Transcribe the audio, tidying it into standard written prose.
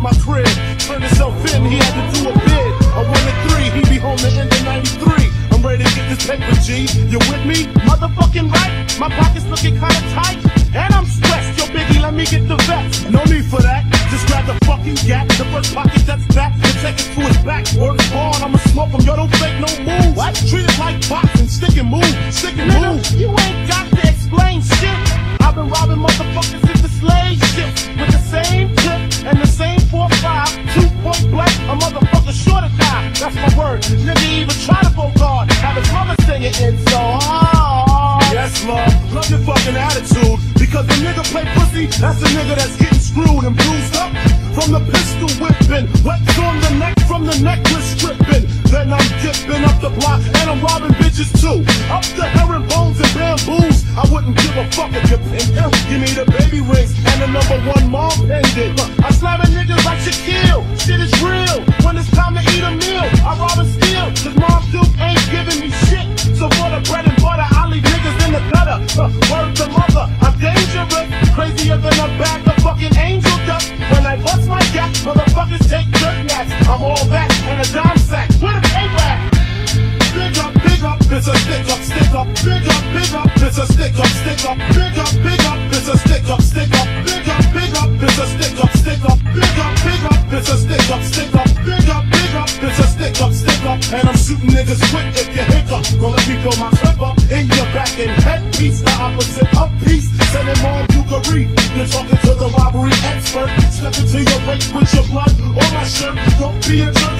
my crib. Turned himself in, he had to do a bid. I won at 3, he be home the end of 93. I'm ready to get this paper, G. You with me? Motherfucking right. My pockets looking kinda tight. And I'm stressed. Yo, Biggie, let me get the vest. No need for that. Just grab the fucking gap. The first pocket that's back and take it to his back. Word is born, I'ma smoke him. Yo, don't fake no moves. What? Treat it like boxing. Stick and move. Stick and move. Nigga, you ain't got to explain shit. I've been robbing motherfuckers since the slave ship. With the same tip and the same 4-5. 2 point blank, a motherfucker sure to die. That's my word. Nigga even try to go guard. Have his mother singing in so hard. Yes, love. Love your fucking attitude. Because the nigga play pussy, that's a nigga that's getting screwed and bruised up. From the pistol whipping, wets on the neck from the necklace stripping. Then I'm dipping up the block and I'm robbing bitches too. Up the herringbones and bamboos. I wouldn't give a fuck if you pink. Give me the baby rings and the #1 mom pendant. I slamming niggas like Shaquille. Shit is real. When it's time to eat a meal, I rob and steal. Cause Mom Duke ain't giving me shit. So for the bread and butter, I leave niggas in the gutter. Word to mother, I'm dangerous. Crazier than a bag of fucking angel dust. When I bust my gap, motherfuckers take dirt naps. I'm all that and a dime sack. Where the paper at? Big up, it's a stick up, stick up. Big up, it's a stick up, stick up. Big up, it's a stick up, stick up. Big up, it's a stick up, stick up. Big up, it's a stick up, stick up. Big up, it's a stick up, stick up. And I'm shooting niggas quick if you hiccup. Gonna let me throw my clip up in your back and headpiece. The opposite of peace. Sending more Dukery. You're talking to the robbery expert. Step into your break with your blood on my shirt. Don't be a jerk.